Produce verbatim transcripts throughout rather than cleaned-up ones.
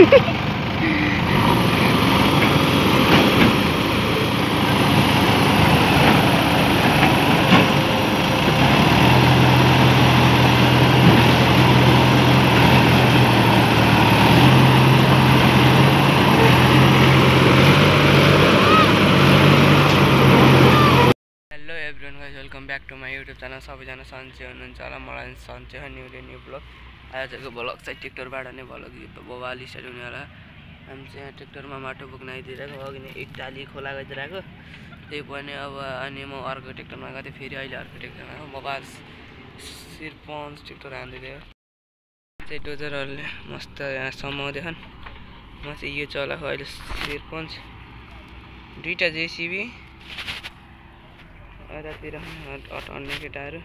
welcome back to my YouTube channel सबैजना सन्चै हुनुहुन्छ होला मलाई सन्चै हो न्यू डे न्यू ब्लग आजको ब्लग चाहिँ ट्र्याक्टरबाट नै ब्लग बवाल स्टार्ट हुने होला हामी चाहिँ यहाँ ट्र्याक्टरमा माटो बोक्न आइदिरहेको अघि नै एक टाली खोला गइदिरहेको त्यही पनि अब अनि म अर्को ट्र्याक्टरमा गएको थिएँ फेरि अहिले अर्को ट्र्याक्टरमा बवाल सिरपन्च ट्र्याक्टर हान्दिदियो चाहिँ डोजरहरूले मस्त यहाँ समाउँदैछन् म चाहिँ यो चलाएको अहिले सिरपन्च दुईवटा जेसिबी यतातिर अन्य केटाहरू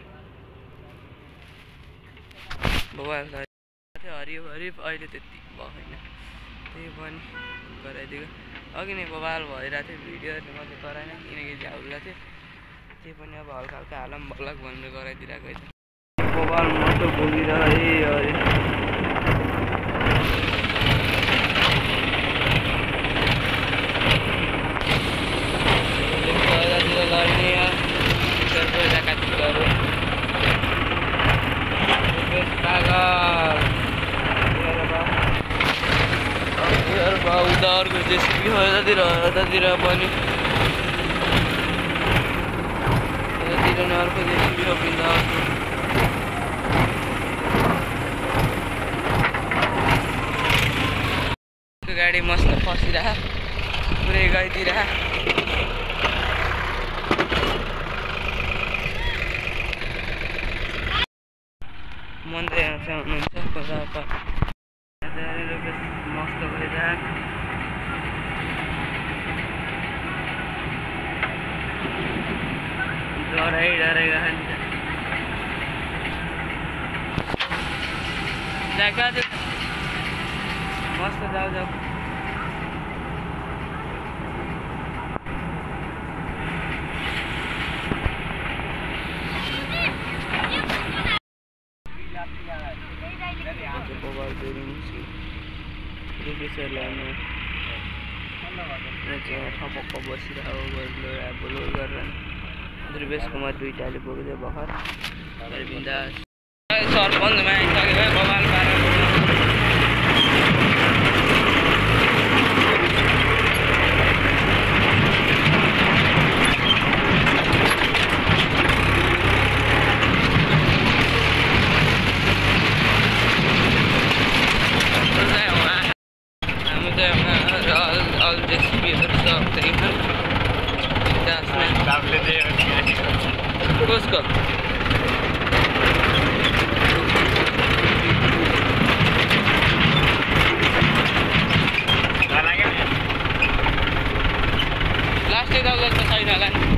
बवाल हरियो हरियो अहिले त्यति भयो होइन त्यही पनि गराइदिएको अघि नै बवाल भइरहेको थियो भिडियोहरू मैले गराएन किनकि झ्याउला थियो त्यही पनि अब हल्का हल्का हालम भलक भनेर गराइदिरहेको छ बवाल मोटो बोकिरह्यो उदारको जेसिबी हो यतातिर यतातिर पनि यतातिर नै अर्को जेसिबी हो बिन्दा गाडी मस्त फसिरह पुरै गइदिरह मन त यहाँ चाहिँ हुनुहुन्छ खोला मस्त भइरहेको डराइ डराइरहेको नि मस्त जाऊ जाऊ बवाल ठपक्क बसिरहेको अब लोड गरेर ध्रुवेश कुमार दुईटाले बोक्दै भर्खर बिन्दास सरपञ्चमा आइसक्यो बवाल पारेर उसको प्लास्टिक दौलत त छैन होला नि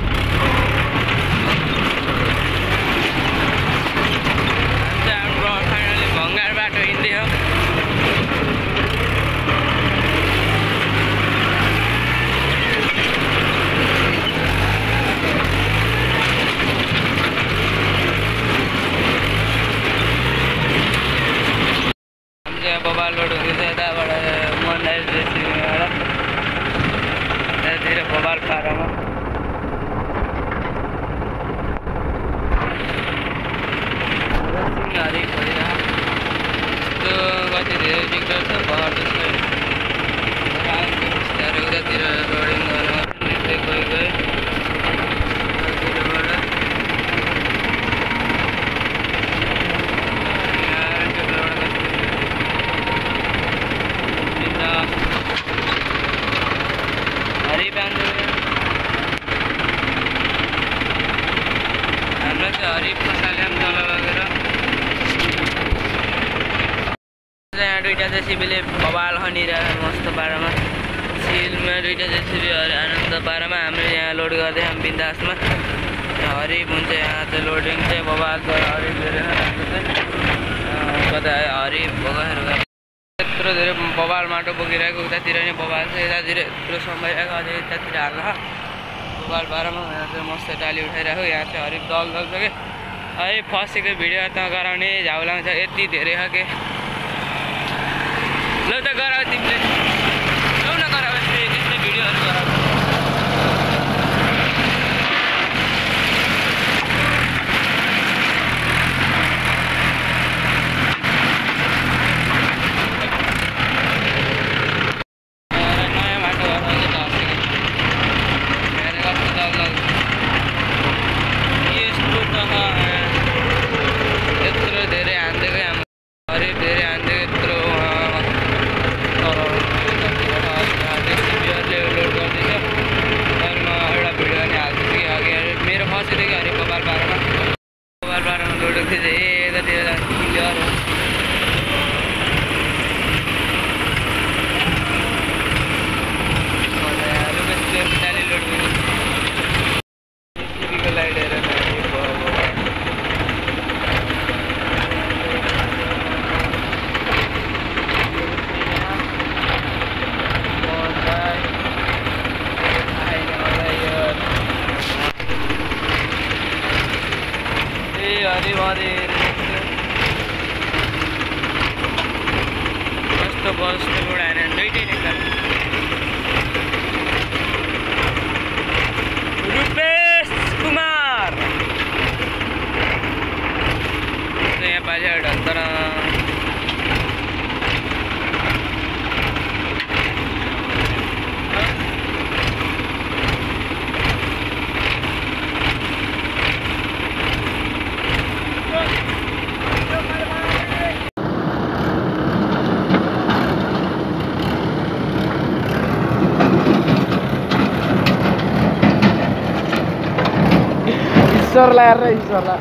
हाम्रो फाइनली भङ्गार बाटो हिँड्दै हो बवाल रोड हुँदैछ यताबाट मन्डाइल जेसिबीबाट यतातिर बवाल पारामा हरि भइरहेको यस्तो कति धेरै ट्र्याक्टर छ पहाड जस्तो उतातिर लोडिङ गरेर गइ गए हरिफ मसाले पनि तल लगेर यहाँ दुईवटा जेसिबीले बवाल खनिरहेको मस्त पारामा सिलमा दुईवटा जेसिबी आनन्द पारामा हामीले यहाँ लोड गर्दै हामी बिन्दासमा हरिफ हुन्छ यहाँ चाहिँ लोडिङ चाहिँ बवाल हरिफ कता हरिफ बगाएर यत्रो धेरै बवाल माटो बोकिरहेको उतातिर नै बवाल छ यतातिर यत्रो समाइरहेको अझै यतातिर हाल्न बवाल पारामा यहाँ चाहिँ मस्त टाली उठाइरहेको यहाँ चाहिँ हरिफ दल दल छ कि है फसेको भिडियो त गराउने झ्याउ लाग्छ यति धेरै छ कि ल त गर तिमीले लौ न गर यस्तै यस्तै भिडियोहरू गर कस्तो बस उडाएर दुइटै निकाल रुपेश कुमार यहाँ पालि एउटा तर ईश्वरला यार ईश्वरला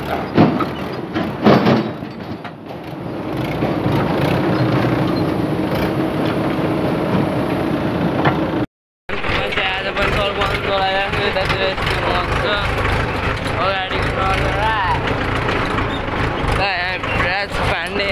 आज पनि सर बन्द गराएर यतातिर यस्तो मन्छ अगाडिको राज पाण्डे